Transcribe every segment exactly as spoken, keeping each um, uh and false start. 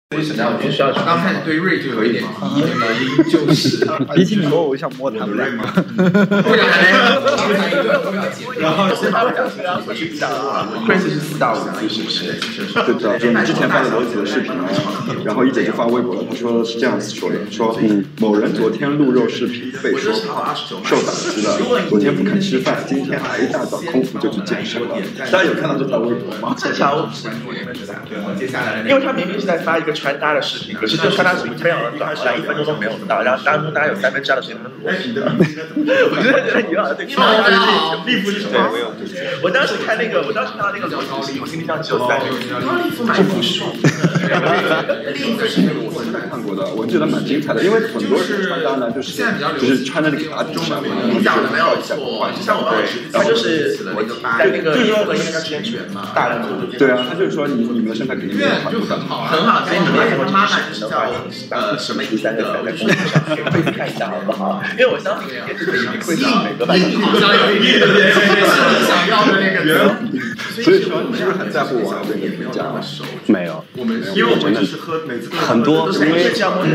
为什么要需要？刚开始对瑞就有一点敌意的原因就是， 比起你摸我想摸他们瑞吗？ 不然然后是他们讲是要回去讲啊 ，Chris 是四大五次是不是？ 对的，就之前发了罗子的视频啊，然后一姐就发微博了，她说是这样子说的，说嗯，某人昨天录肉视频被说受打击了，昨天不肯吃饭，今天还一大早空腹就去健身了。大家有看到这条微博吗？ 这条接下来，因为他明明是在发一个穿搭的视频，可是这穿搭视频非常的短，好像一分钟都没有到，然后当中大概有三分之二的时间都是裸体的。我真的觉得你好像对。利夫是什么？我当时看那个，我当时看到那个裸体视频，我心里上只有三个字：不服输。 利夫是那个我真的看过的，我觉得蛮精彩的，因为很多人穿搭呢，就是就是穿在那个卡底上面， 你讲的没有错，就像我，他就是在那个就是说应该叫天权嘛，大人对啊，他就是说你你们的身材肯定没有很好， 很好，所以你们如果妈妈是叫呃什么第三个在公屏上可以看一下好不好？因为我相信也是会让每个班长好像有一点点是你想要的那个人。 所以说你是不是很在乎网友对你的评价？ 没有， 我们因为我们就是喝每次很多，因为这样的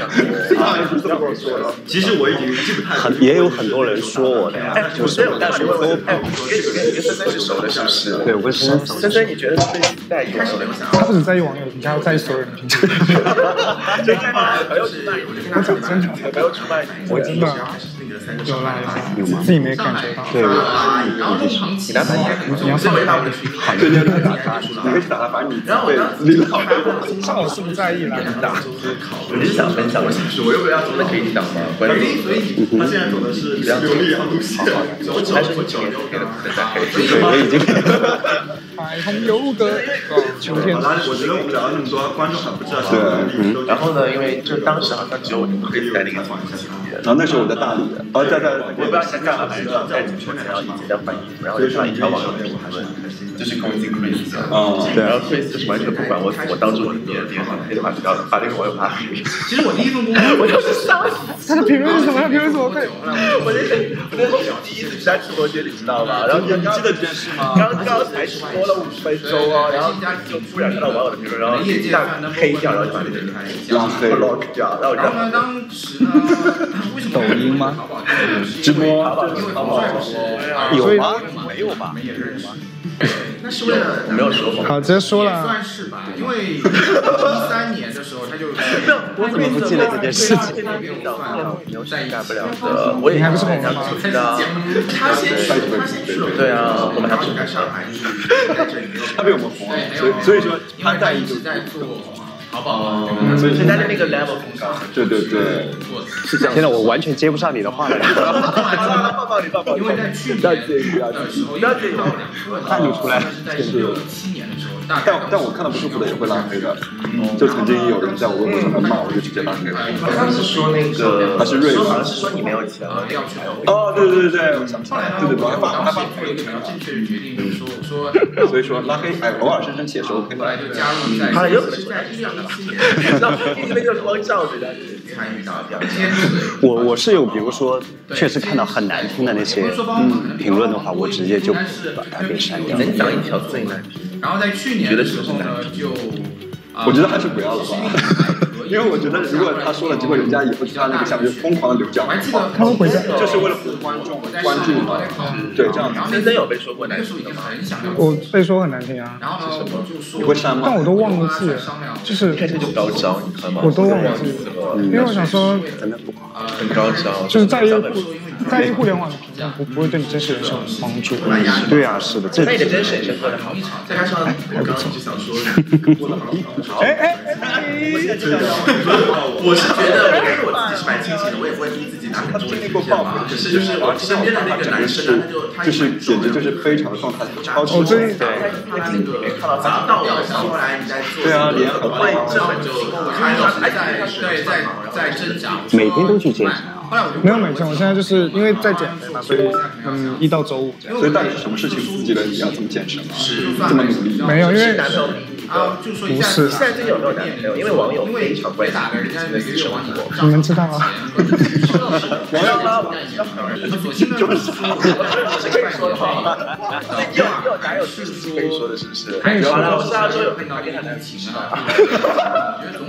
其实我已经记不太很也有很多人说我的呀，就是我但是我我哎，我跟你跟你跟森森是熟的，是不是？ 对，我跟森森森，你觉得对在意网友的评价？ 他不只在意网友的评价，还在意所有人的评价。 真的吗？朋友吃饭，我就跟他讲真的，朋友吃饭， 我真的有啦有啦，自己没感觉到。 对， 你男朋友， 你要上回答我的对对对，打他，你可以打他，反正你被领导像我是不在意啦。 你是想分享的形式，我又不要真的可以讲吗？关于所以他现在走的是流利啊路线， 还是你久了就可以了， 我已经。 彩虹游歌，秋天。 我觉得我们聊了那么多，观众还不知道。对， 然后呢，因为就当时好像只有我们可以在那个房间。 然后那时候我在大理，哦，在在， 我不知道先干嘛，反正在直播间，然后一直在换衣服，然后就看一条网友评论，就是攻击 Chris， 哦， 对，然后 Chris 就是完全不管我，我当着我的面脸上黑的把这条把那个网友发黑。 其实我第一份工作， 我就是杀死。 他的评论是什么？他评论什么？对， 我那天我那天第一次在直播间，你知道吧？然后你记得这件事吗？ 刚刚才直播了五分钟哦，然后就突然看到网友的评论，然后一下黑掉，然后就把那个拉黑 block 掉，然后然后呢，当时呢，为什么抖音吗？ 直播淘宝直播有吗？没有吧？ 那是为了我没有说过。 好，直接说了。 算是吧，因为一三年的时候他就没有，我怎么不记得这件事情？牛山干不了的，我也还不是红的吗？ 他先去，他先去了。 对啊，我们还不在上海， 他被我们红了，所以所以说他在一直在做淘宝， 所以现在的那个 level 很高。 对对对， 是这样。现在我完全接不上你的话了。 抱抱你，抱抱你。 因为在去年的时候，不要介意， 看你出来。 在十六七年的时候， 但但我看到不舒服的也会拉黑的，就曾经有人在我微博上面骂，我就直接拉黑了。 好像是说那个， 他是瑞， 好像是说你没有钱了。 哦，对对对对，我想起来了，对对对，我还把他把有一个比较正确的决定，就是说说， 所以说拉黑，哎，偶尔生生气也是 OK 的。 后来就加入在， 好了，有可能是在一两个七年，然后一直那个光照着的参与到表现。 我我是有，比如说，确实看到很难听的那些嗯评论的话，我直接就把它给删掉。 能讲一条最难听？ 然后在去年的时候呢，就我觉得还是不要了吧。因为我觉得，如果他说了，结果人家以后在他那个下面就疯狂的留讲话， 他会回家， 就是为了博观众关注嘛。对，这样。 真真有被说过难听的吗？ 我被说很难听啊。 然后呢，我就说， 你会删吗？ 但我都忘记了，就是开始就高招，你看吗？ 我都忘记了，因为我想说， 真的不好， 很高招， 就是在意在意互联网的评价，不不会对你真实人生有帮助。 对啊，是的，这那你的真实人生过得好，再加上我刚刚一直想说， 哎哎哎， 我是觉得，因为我自己是蛮清醒的，我也不会逼自己拿很多的过报嘛。可是就是我身边的那个男生呢，他就他就是简直就是非常的状态超级。 我最近他那个看到他到了后来你在做， 对啊，脸很会根本就还还在对在在挣扎， 每天都去健身。 没有每天，我现在就是因为在减肥嘛，所以嗯，一到周五这样。 所以到底是什么事情刺激了你要这么健身吗？这么努力？ 没有，因为男朋友啊，就说不是。 现在最近有没有男朋友？因为网友非常关心你的私生活。 你们知道吗？ 网友吗？就是可以说的话，又又哪有事情可以说的，是不是？好了，我是要说有跟他跟他在一起吗？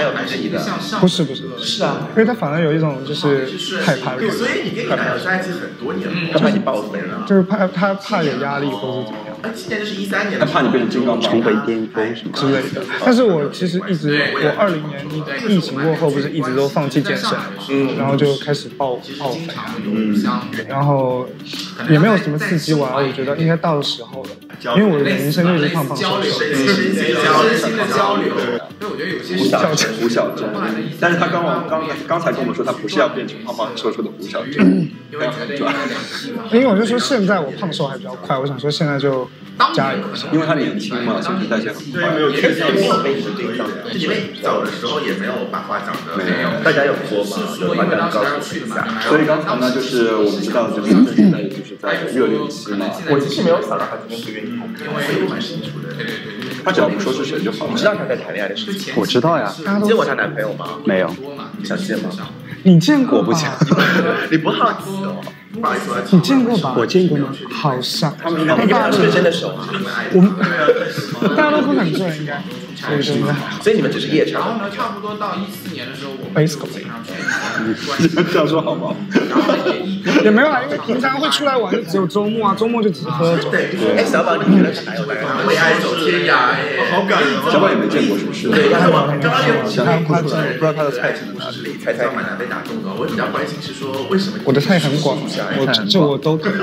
有排斥你的？ 不是不是， 是啊， 因为他反而有一种就是害怕的感觉， 所以你跟你男友在一起很多年了，他怕你报废了， 就是怕他怕有压力或者是怎么样。 哎，今年就是一三年， 他怕你变成金刚重回巅峰什么之类的。但是我其实一直，我二零年疫疫情过后不是一直都放弃健身，嗯，然后就开始暴暴肥，嗯，然后也没有什么刺激我，我觉得应该到了时候了，因为我的人生就一直胖胖瘦瘦， 身心的交流。所以我觉得有些胡小珍，胡小珍，但是他刚刚刚刚才跟我们说，他不是要变成胖胖瘦瘦的胡小珍，因为因为我就说现在我胖瘦还比较快，我想说现在就加油， 因为他年轻嘛，新陈代谢很快。 没有确实没有被你的对象，就你们走的时候也没有把话讲的，没有，大家有说吗？有把大家告诉一下。 所以刚才呢，就是我们知道，就是现在就是在热恋期嘛。 我其实没有想到他今天不愿意碰，因为我蛮清楚的。 他只要不说是谁就好了。 你知道他在谈恋爱的事情？ 我知道呀。 你见过她男朋友吗？ 没有。 你想见吗？ 你见过？ 我不想。 你不好奇哦。 你见过吧？ 我见过吗？ 好像。 他们应该大家是真的熟啊。 我们大家都喝很醉，应该。所以说， 所以你们只是夜场。 然后呢，差不多到一四年的时候，我们基本上全这样说好吗？ 也没有啊，因为平常会出来玩，就只有周末啊，周末就只是喝酒。 对，哎，小宝，你觉得他有没有为爱走天涯？ 好感人。小宝也没见过，是不是？ 对，刚刚刚刚有他他不知道他的菜是哪里，猜猜蛮难被打动的。我比较关心是说，为什么我的菜很广，我这我都可以。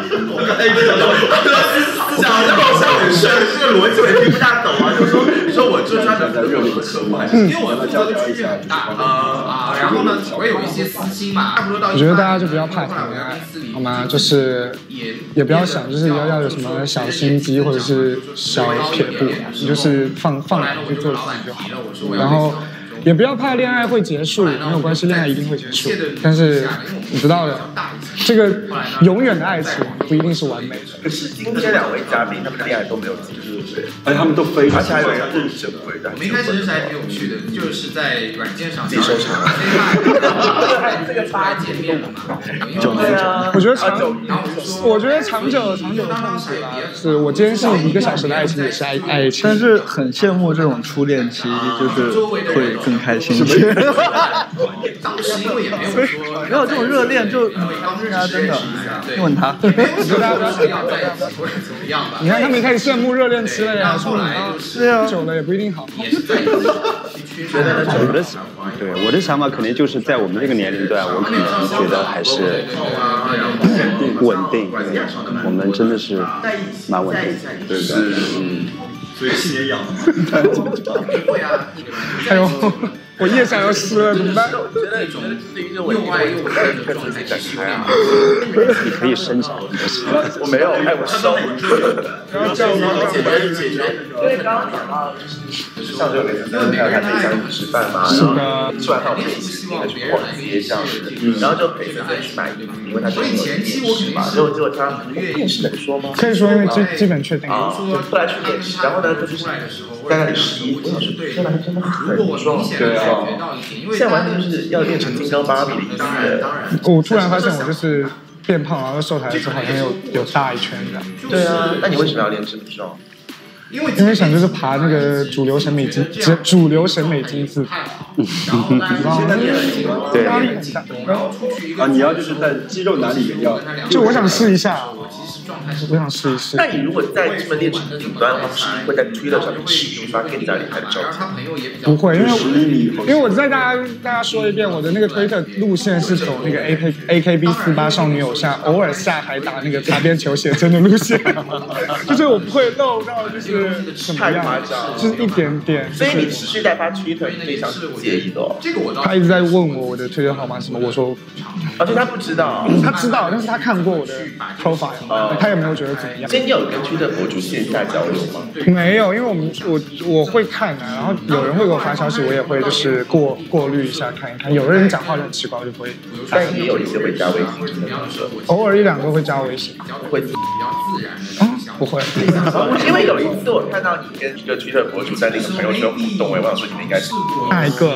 讲的好像很深，这个逻辑我也听不大懂啊。就说说我就专门在热恋期嘛， 因为我做的区域很大啊啊，然后呢，我也有一些私心嘛，差不多到。 我觉得大家就不要怕谈恋爱，好吗？就是也不要想，就是要要有什么小心机或者是小撇步，你就是放放胆去做自己就好。然后也不要怕恋爱会结束，没有关系，恋爱一定会结束。但是你知道的，这个永远的爱情不一定是完美的。 可是今天两位嘉宾他们的恋爱都没有结束。 而且他们都非常， 而且还有人认真回答。 我们一开始是还挺有趣的，就是在软件上自己收场， 这个发见面了嘛。 对啊， 我觉得长，我觉得长久长久的痛苦吧，是我坚信一个小时的爱情也是爱爱情。 但是很羡慕这种初恋期，就是会更开心一些。 当时因为也没有说， 没有这种热恋就，他真的，你问他。 我觉得大家不要这样在一起或者怎么样吧。 你看他们开始羡慕热恋期了呀，说你是啊， 久了也不一定好。 觉得呢， 我的对我的想法可能就是在我们这个年龄段，我可能觉得还是稳定，我们真的是蛮稳定的， 对的，嗯，所以七年养。 会啊， 哎呦，我腋下要湿了，怎么办？ 我觉得你觉得是一个稳定的状态展开啊。 你可以伸展你的心。 我没有，哎，我收。 然后叫我解决解决，因为刚刚讲到就是像这个跟朋友他可以相处吃饭嘛，然后吃完饭我们一起那个去逛街这样子，然后就陪着他去买衣服，因为他是前期我肯定嘛，结果结果他面试能说吗？ 可以说，因为基基本确定啊，就后来去面试，然后呢，他就是在那里试衣服，我想说天哪，真的很壮， 对啊， 现在完全就是要练成金刚芭比的意思。 我突然发现我就是变胖，然后瘦下来之后好像有有大一圈这样。 对啊，那你为什么要练这么壮？ 因为因为想就是爬那个主流审美金主主流审美金字塔， 现在练了对， 压力很大。 啊，你要就是在肌肉哪里面要， 就我想试一下，我想试一试。 那你如果在这么练成顶端的话，不是会在推特上面使用发更加厉害的照片？ 不会，因为因为我再大家大家说一遍，我的那个推特路线是走那个 A K A K B 四八少女偶像，偶尔下海打那个擦边球写真的路线，就是我不会漏到就是怎么样，就是一点点。 所以你持续在发推特，对象是不介意的哦。 他一直在问我我的推特号码什么，我说， 而且他不知道， 他知道，但是他看过我的 profile， 他也没有觉得怎么样。 所以你有跟推特博主线下交流吗？ 没有，因为我们我我会看啊，然后有人会给我发消息，我也会就是过过滤一下看一看。有的人讲话很奇怪，我就不会。 但也有一些会加微信，真的偶尔一两个会加微信， 会比较自然的。 啊，不会。 因为有一次我看到你跟一个推特博主在那个朋友圈互动，我想说你们应该是哪一个？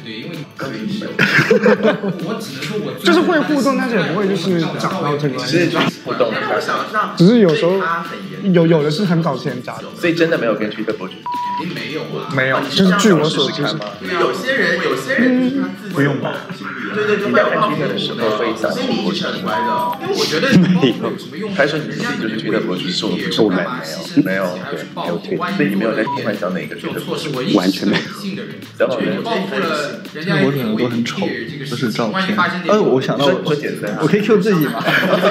就是会互动，但是也不会就是讲到这个。 只是互动一下， 只是有时候有有的是很早之前加的， 所以真的没有跟推特博主定没有啊。 没有，就是据我所知， 有些人有些人他自己不用吧？ 对对，就在看推特的时候会想所以你是很乖的，因为我觉得没有， 还是你自己就是推特博主，是我们我们没有，对， 没有推， 所以你没有在幻想哪个推特博主， 完全没有。 小宝人， 推特博主很多很丑，都是照片。呃，我想到我，我可以 Q 自己吗？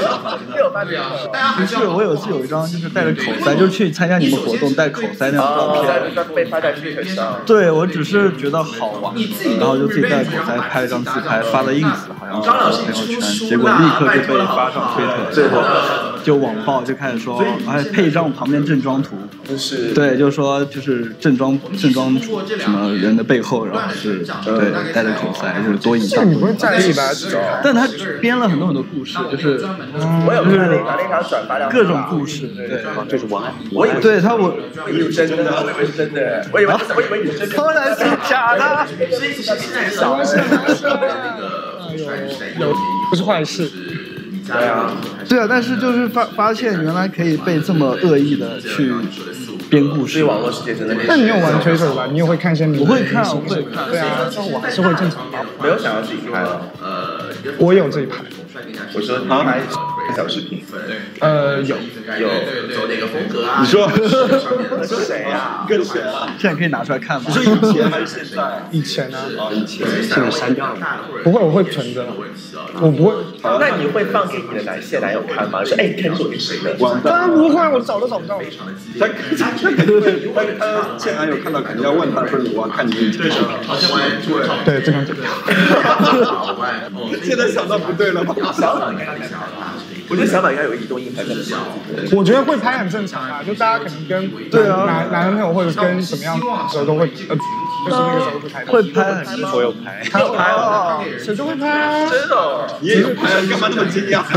不是，我有一次有一张就是戴着口塞，就是去参加你们活动戴口塞那种照片， 被发在推特上。 对，我只是觉得好玩，然后就自己戴口塞拍了张自拍，发了 ins， 好像是朋友圈，结果立刻就被发上推特，最后就网暴就开始说，还配上旁边正装图， 就是对，就是说就是正装正装什么人的背后，然后是对戴着口塞，就是多影像。 你不会在意吧？ 但他编了很多很多故事，就是我有看那把那条转发量各种故事，对， 这是王安， 我以为对他我我以为真的，我以为真的，我以为我以为你是真的， 当然是假的。 所以其实现在少是那个有不是坏事。 对啊， 对啊，但是就是发发现原来可以被这么恶意的去编故事， 网络世界真的。 但你有玩推特吧？你也会看一些？ 我会看，我会看。 对啊，但我还是会正常发。 没有想要自己拍了。 呃， 我有这一排。 我说你拍小视频。 呃，有有走哪个风格啊？ 你说你说谁呀？ 跟谁啊？ 现在可以拿出来看吗？ 你说以前还是现在？ 以前呢？ 啊，以前现在删掉了。 不会，我会存着。我不会。 那你会放给你的男现男友看吗？说哎，你看这是我跟谁的？ 当然不会，我找都找不到。 他他肯定会，他他现男友看到肯定要问他说我要看你以前的视频。 对，这张剪掉。 现在想到不对了吧？ 小马应该我觉得小马应该有移动硬盘更小。 我觉得会拍很正常啊，就大家可能跟对啊男男朋友或者跟什么样的时候都会呃，就是那个时候会拍。 会拍很多， 我有拍。 他有拍哦， 谁都会拍啊。 真的？ 你也有拍啊？干嘛那么惊讶？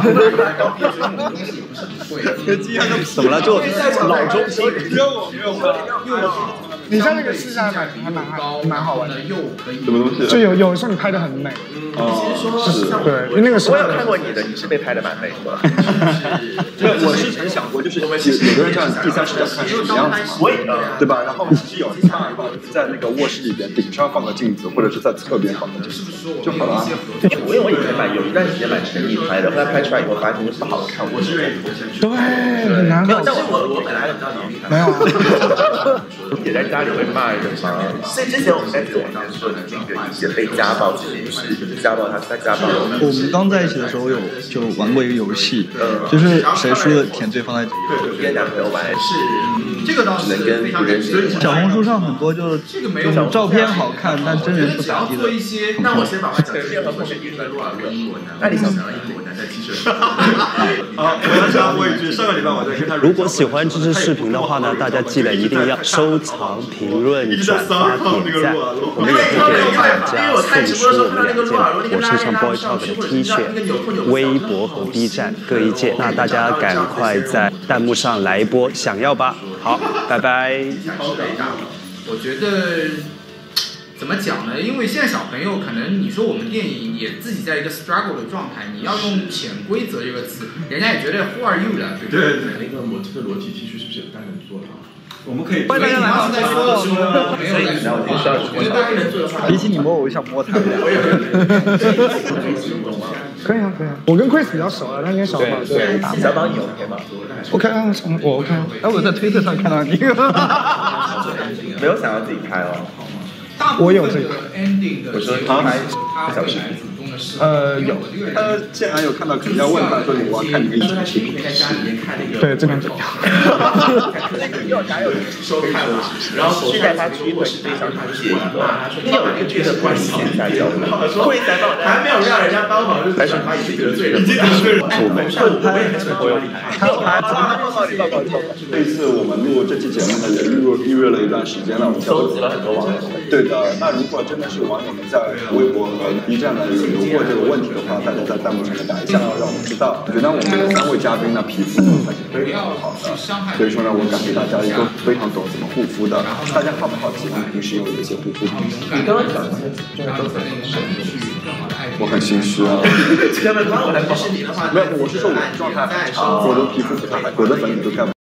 惊讶怎么了？就老中青。 没有我没有我。 你在那个试下来还蛮还蛮好玩的， 什么东西？ 就有有时候你拍的很美。 哦，是， 对，因为那个时候我有看过你的，你是被拍的蛮美的。 对，我是曾想过，就是有有的人这样第三视角看是什么样子嘛，对吧？然后其实有一办法，就是在那个卧室里边顶上放个镜子，或者是在侧边放个镜子就好了。 因为我以前蛮有一段时间蛮沉迷拍的，后来拍出来以后发现就不好看。我是对，很难。 没有，但我我本来很知道你没有啊。 也在家里会骂人吗？所以之前我们在自我上说的那个以前被家暴，其实不是家暴，他是在家暴。 我们刚在一起的时候有就玩过一个游戏，就是谁输了舔对方的。 跟男朋友玩是这个倒是能跟不认识的。 小红书上很多就是就是照片好看，但真人不咋地的。 那我先把照片和选一个录啊录英文的，那你想想英文的在 T 恤。 好，我要讲我一句，上个礼拜我在跟他。 如果喜欢这支视频的话呢，大家记得一定要收藏、评论、转发、点赞。我们也会给大家送出我们两件我身上 Boy Talk 的 T 恤，微博和 B 站各一件。那大家赶快在弹幕上来一波，想要吧？好，拜拜。 我觉得怎么讲呢？因为现在小朋友可能你说我们电影也自己在一个 struggle 的状态，你要用潜规则这个词，人家也觉得 who are you 了，对不对？ 那个模特裸体 T 恤是不是也不太能做了？ 我们可以。 欢迎大家来到在说，没有在说，我觉得大家能做的话， 比起你摸，我想摸他。 可以啊，可以啊。我跟 Chris 比较熟了，他应该熟吧？对。 小宝你 OK 吗？ 我看啊，我 OK。 哎，我在推特上看到你。 没有想要自己拍哦。 我有这个。 我说他拍小视频。 呃，有。 他现在有看到，肯定要问他说：“我要看你们一起的视频。” 对，这张剪掉。 那个要哪有收看了？然后去带他去会是非常介意的。你有一个觉得关系现在交流，会才到还没有让人家帮忙，就还是他已经得罪人，已经得罪人。我们我我也很喜欢我有厉害。 这次我们录这期节目呢，也预热预热了一段时间了，我们收集了很多网友。 对的，那如果真的是网友们在微博和 B 站呢有留过这个问题的话，大家在弹幕上面打一下，让我们知道。我觉得我们的三位嘉宾呢，皮肤还是非常好的，所以说呢，我感觉大家都非常懂怎么护肤的。大家好不好奇我们平时有一些护肤品？ 你刚刚讲的真的都很神奇， 我很心虚啊。 要不然我还不是你的话， 没有，我是说我的状态很差，我的皮肤不太好，我的粉底都开不。